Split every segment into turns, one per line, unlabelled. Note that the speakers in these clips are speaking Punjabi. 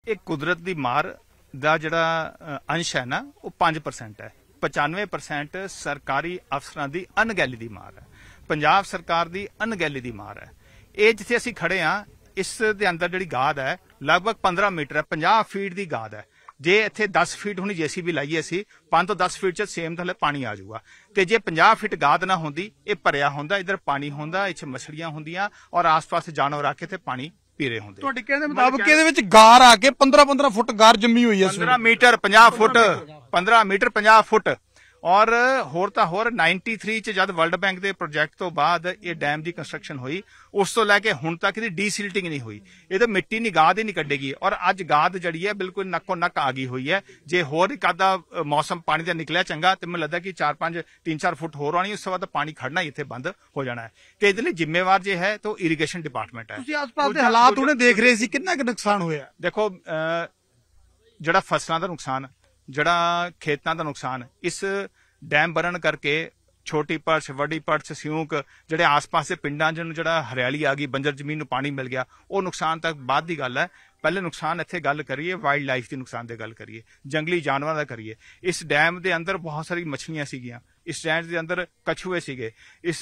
ਇਹ ਕੁਦਰਤ ਦੀ ਮਾਰ ਦਾ ਜਿਹੜਾ ਅੰਸ਼ ਹੈ ਨਾ ਉਹ 5% ਹੈ। 95% ਸਰਕਾਰੀ ਅਫਸਰਾਂ ਦੀ ਅਣਗਹਿਲੀ ਦੀ ਮਾਰ ਹੈ, ਪੰਜਾਬ ਸਰਕਾਰ ਦੀ ਅਣਗਹਿਲੀ ਦੀ ਮਾਰ ਹੈ। ਇਹ ਜਿੱਥੇ ਅਸੀਂ ਖੜੇ ਹਾਂ ਇਸ ਦੇ ਅੰਦਰ ਜਿਹੜੀ ਗਾਦ ਹੈ ਲਗਭਗ 15 ਮੀਟਰ ਹੈ, 50 ਫੀਟ ਦੀ ਗਾਦ ਹੈ। ਜੇ ਇੱਥੇ 10 ਫੀਟ ਹੁਣੀ JCB ਲਾਈਏ ਅਸੀਂ 5 ਤੋਂ 10 ਫੀਟ ਚ ਸੇਮ ਥੱਲੇ ਪਾਣੀ ਆ ਜਾਊਗਾ, ਤੇ ਜੇ 50 ਫੀਟ ਗਾਦ ਨਾ ਹੁੰਦੀ ਇਹ ਭਰਿਆ ਹੁੰਦਾ, ਇਧਰ ਪਾਣੀ ਹੁੰਦਾ, ਇੱਥੇ ਮਛਲੀਆਂ ਹੁੰਦੀਆਂ ਔਰ ਆਸ-ਪਾਸ ਜਾਨਵਰ ਆ ਕੇ ਤੇ ਪਾਣੀ ਪੀ ਰਹੇ ਹੁੰਦੇ।
ਤੁਹਾਡੇ ਕਹਿੰਦੇ ਮੁਤਾਬਕ ਇਹਦੇ ਵਿੱਚ ਗਾਰ ਆ ਕੇ 15 ਫੁੱਟ ਗਾਰ ਜੰਮੀ ਹੋਈ ਹੈ।
15 ਮੀਟਰ 50 ਫੁੱਟ 15 ਮੀਟਰ 50 ਫੁੱਟ ਔਰ ਹੋਰ ਤਾਂ ਹੋਰ 93 ਚ ਜਦ ਵਰਲਡ ਬੈਂਕ ਦੇ ਪ੍ਰੋਜੈਕਟ ਤੋਂ ਬਾਅਦ ਇਹ ਡੈਮ ਦੀ ਕੰਸਟਰਕਸ਼ਨ ਹੋਈ, ਉਸ ਤੋਂ ਲੈ ਕੇ ਹੁਣ ਤੱਕ ਇਹਦੀ ਡੀਸਿਲਟਿੰਗ ਨਹੀਂ ਹੋਈ। ਇਹ ਤਾਂ ਮਿੱਟੀ ਨਹੀਂ, ਗਾਦ ਹੀ ਨਹੀਂ ਕੱਢੇਗੀ ਔਰ ਅੱਜ ਗਾਦ ਜਿਹੜੀ ਹੈ ਬਿਲਕੁਲ ਨੱਕੋ ਨੱਕ ਆ ਗਈ ਹੋਈ ਹੈ। ਜੇ ਹੋਰ ਇੱਕ ਅੱਧਾ ਮੌਸਮ ਪਾਣੀ ਦਾ ਨਿਕਲਿਆ ਚੰਗਾ ਤੇ ਮੈਨੂੰ ਲੱਗਦਾ ਕਿ 3-4 ਫੁੱਟ ਹੋਰ ਆਣੀ, ਉਸ ਤੋਂ ਬਾਅਦ ਪਾਣੀ ਖੜਨਾ ਇੱਥੇ ਬੰਦ ਹੋ ਜਾਣਾ ਹੈ। ਤੇ ਇਹਦੇ ਲਈ ਜ਼ਿੰਮੇਵਾਰ ਜੇ ਹੈ ਤਾਂ ਇਰੀਗੇਸ਼ਨ ਡਿਪਾਰਟਮੈਂਟ ਹੈ।
ਤੁਸੀਂ ਆਸ-ਪਾਸ ਦੇ ਹਾਲਾਤ ਉਹਨੇ ਦੇਖ ਰਹੇ ਸੀ, ਕਿੰਨਾ ਕੁ ਨੁਕਸਾਨ ਹੋਇਆ?
ਦੇਖੋ ਜਿਹੜਾ ਫਸਲਾਂ ਦਾ ਨੁਕਸਾਨ, ਜਿਹੜਾ ਖੇਤਾਂ ਦਾ ਨੁਕਸਾਨ, ਇਸ ਡੈਮ ਬਣਨ ਕਰਕੇ ਛੋਟੀ ਪਰਚ, ਵੱਡੀ ਪਰਚ, ਸਿਉਂਕ, ਜਿਹੜੇ ਆਸ-ਪਾਸ ਦੇ ਪਿੰਡਾਂ ਜਿਹਨੂੰ ਜਿਹੜਾ ਹਰਿਆਲੀ ਆ ਗਈ, ਬੰਜਰ ਜ਼ਮੀਨ ਨੂੰ ਪਾਣੀ ਮਿਲ ਗਿਆ, ਉਹ ਨੁਕਸਾਨ ਤੱਕ ਬਾਅਦ ਦੀ ਗੱਲ ਹੈ। ਪਹਿਲੇ ਨੁਕਸਾਨ ਇੱਥੇ ਗੱਲ ਕਰੀਏ ਵਾਈਲਡ ਲਾਈਫ ਦੀ ਨੁਕਸਾਨ ਦੀ ਗੱਲ ਕਰੀਏ, ਜੰਗਲੀ ਜਾਨਵਰਾਂ ਦਾ ਕਰੀਏ। ਇਸ ਡੈਮ ਦੇ ਅੰਦਰ ਬਹੁਤ ਸਾਰੀ ਮੱਛਲੀਆਂ ਸੀਗੀਆਂ, ਇਸ ਡੈਮ ਦੇ ਅੰਦਰ ਕਛੂਏ ਸੀਗੇ, ਇਸ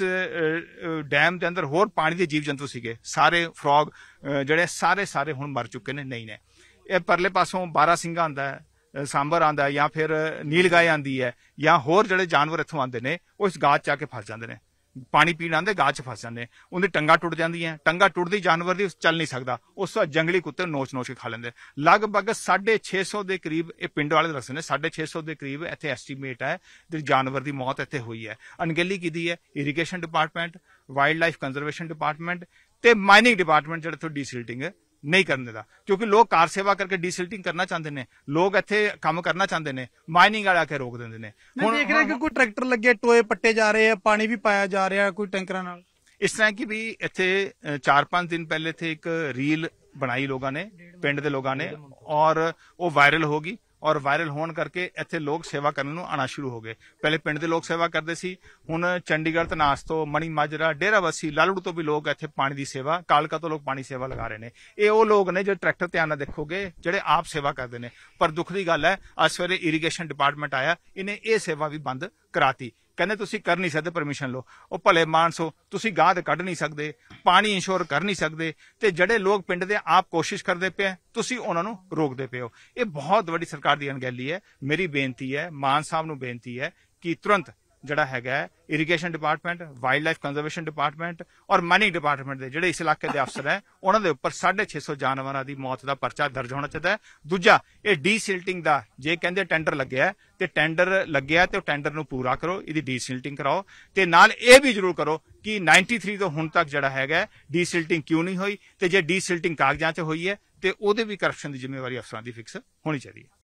ਡੈਮ ਦੇ ਅੰਦਰ ਹੋਰ ਪਾਣੀ ਦੇ ਜੀਵ ਜੰਤੂ ਸੀਗੇ, ਸਾਰੇ ਫਰੋਗ ਜਿਹੜੇ ਸਾਰੇ ਹੁਣ ਮਰ ਚੁੱਕੇ ਨੇ, ਨਹੀਂ ਨੇ। ਇਹ ਪਰਲੇ ਪਾਸੋਂ 12 ਸਿੰਘਾ ਆਉਂਦਾ ਹੈ, ਸਾਂਬਰ ਆਉਂਦਾ, ਜਾਂ ਫਿਰ ਨੀਲ ਗਾਏ ਆਉਂਦੀ ਹੈ, ਜਾਂ ਹੋਰ ਜਿਹੜੇ ਜਾਨਵਰ ਇੱਥੋਂ ਆਉਂਦੇ ਨੇ ਉਹ ਇਸ ਗਾਦ ਚ ਆ ਕੇ ਫਸ ਜਾਂਦੇ ਨੇ, ਪਾਣੀ ਪੀਣ ਆਉਂਦੇ ਗਾਦ ਚ ਫਸ ਜਾਂਦੇ, ਉਹਦੀ ਟੰਗਾ ਟੁੱਟ ਜਾਂਦੀਆਂ, ਟੰਗਾ ਟੁੱਟਦੀ ਜਾਨਵਰ ਦੀ ਚੱਲ ਨਹੀਂ ਸਕਦਾ, ਉਸ ਤੋਂ ਜੰਗਲੀ ਕੁੱਤੇ ਨੋਚ ਕੇ ਖਾ ਲੈਂਦੇ। ਲਗਭਗ 650 ਦੇ ਕਰੀਬ, ਇਹ ਪਿੰਡ ਵਾਲੇ ਦੱਸਦੇ ਨੇ, 650 ਦੇ ਕਰੀਬ ਇੱਥੇ ਐਸਟੀਮੇਟ ਹੈ ਜਿਹੜੀ ਜਾਨਵਰ ਦੀ ਮੌਤ ਇੱਥੇ ਹੋਈ ਹੈ। ਅਣਗਹਿਲੀ ਕੀਤੀ ਹੈ irrigation department, wild life conservation department ਤੇ ਮਾਈਨਿੰਗ ਡਿਪਾਰਟਮੈਂਟ ਜਿਹੜਾ ਤੋਂ ਡੀਸਿਲਟਿੰਗ नहीं करने का, क्योंकि लोग कार सेवा करके डिसिल्टिंग करना चाहते हैं, लोग इत्थे काम करना चाहते हैं, माइनिंग वाले आके रोक देंगे ने।
ਹੁਣ ਦੇਖ ਰਹੇ ਕਿ ਕੋਈ ਟਰੈਕਟਰ ਲੱਗੇ, ਟੋਏ ਪੱਟੇ ਜਾ ਰਹੇ ਆ, ਪਾਣੀ ਵੀ ਪਾਇਆ ਜਾ ਰਿਹਾ ਕੋਈ ਟੈਂਕਰਾਂ ਨਾਲ।
इस तरह की भी इत्थे 4-5 दिन पहले थे एक रील बनाई लोगों ने, पिंड के लोगों ने, और वो वायरल होगी और वायरल होने करके ਇੱਥੇ ਲੋਕ ਸੇਵਾ ਕਰਨ ਨੂੰ ਆਣਾ ਸ਼ੁਰੂ ਹੋ ਗਏ। ਪਹਿਲੇ ਪਿੰਡ ਦੇ ਲੋਕ ਸੇਵਾ ਕਰਦੇ ਸੀ, ਹੁਣ ਚੰਡੀਗੜ੍ਹ ਤਨਾਸ ਤੋਂ, ਮਣੀ ਮਾਜਰਾ, ਡੇਰਾਬੱਸੀ, ਲਾਲੜੂ ਤੋਂ ਵੀ ਲੋਕ ਇੱਥੇ ਪਾਣੀ ਦੀ ਸੇਵਾ, ਕਾਲਕਾ ਤੋਂ ਲੋਕ ਪਾਣੀ ਸੇਵਾ ਲਗਾ ਰਹੇ ਨੇ। ਇਹ ਉਹ ਲੋਕ ਨੇ ਜਿਹੜੇ ਟਰੈਕਟਰ ਧਿਆਨ ਨਾਲ ਦੇਖੋਗੇ ਜਿਹੜੇ ਆਪ ਸੇਵਾ ਕਰਦੇ ਨੇ। ਪਰ ਦੁੱਖ ਦੀ ਗੱਲ ਹੈ ਅੱਜ ਸਵੇਰੇ ਇਰੀਗੇਸ਼ਨ ਡਿਪਾਰਟਮੈਂਟ ਆਇਆ, ਇਹਨੇ ਇਹ ਸੇਵਾ ਵੀ ਬੰਦ ਕਰਾਤੀ। ਕਹਿੰਦੇ ਤੁਸੀਂ ਕਰ ਨਹੀਂ ਸਕਦੇ, ਪਰਮਿਸ਼ਨ ਲਓ। ਉਹ ਭਲੇ ਮਾਨਸੋ, ਤੁਸੀਂ ਗਾਦ ਕੱਢ ਨਹੀਂ ਸਕਦੇ, ਪਾਣੀ ਇੰਸ਼ੋਰ ਕਰ ਨਹੀਂ ਸਕਦੇ, ਤੇ ਜਿਹੜੇ ਲੋਕ ਪਿੰਡ ਦੇ ਆਪ ਕੋਸ਼ਿਸ਼ ਕਰਦੇ ਪਏ ਤੁਸੀਂ ਉਹਨਾਂ ਨੂੰ ਰੋਕਦੇ ਪਏ ਹੋ। ਇਹ ਬਹੁਤ ਵੱਡੀ ਸਰਕਾਰ ਦੀ ਅਣਗਹਿਲੀ ਹੈ। ਮੇਰੀ ਬੇਨਤੀ ਹੈ, ਮਾਨ ਸਾਹਿਬ ਨੂੰ ਬੇਨਤੀ ਹੈ ਕਿ ਤੁਰੰਤ ਜਿਹੜਾ ਹੈਗਾ irrigation department, wild life conservation department ਔਰ ਮਾਈਨਿੰਗ ਡਿਪਾਰਟਮੈਂਟ ਦੇ ਜਿਹੜੇ ਇਸ ਇਲਾਕੇ ਦੇ ਅਫਸਰ ਹੈ ਉਹਨਾਂ ਦੇ ਉੱਪਰ 650 ਜਾਨਵਰਾਂ ਦੀ ਮੌਤ ਦਾ ਪਰਚਾ ਦਰਜ ਹੋਣਾ ਚਾਹੀਦਾ ਹੈ। ਦੂਜਾ, ਇਹ ਡੀਸਿਲਟਿੰਗ ਦਾ ਜੇ ਕਹਿੰਦੇ ਟੈਂਡਰ ਲੱਗਿਆ ਤੇ ਟੈਂਡਰ ਲੱਗਿਆ ਤੇ ਉਹ ਟੈਂਡਰ ਨੂੰ ਪੂਰਾ ਕਰੋ, ਇਹਦੀ ਡੀਸਿਲਟਿੰਗ ਕਰਾਓ, ਤੇ ਨਾਲ ਇਹ ਵੀ ਜ਼ਰੂਰ ਕਰੋ ਕਿ 93 ਤੋਂ ਹੁਣ ਤੱਕ ਜਿਹੜਾ ਹੈਗਾ ਡੀਸਿਲਟਿੰਗ ਕਿਉਂ ਨਹੀਂ ਹੋਈ, ਤੇ ਜੇ ਡੀਸਿਲਟਿੰਗ ਕਾਗਜ਼ਾਂ 'ਚ ਹੋਈ ਹੈ ਤੇ ਉਹਦੇ ਵੀ ਕਰਪਸ਼ਨ ਦੀ ਜ਼ਿੰਮੇਵਾਰੀ ਅਫਸਰਾਂ ਦੀ ਫਿਕਸ ਹੋਣੀ ਚਾਹੀਦੀ ਹੈ।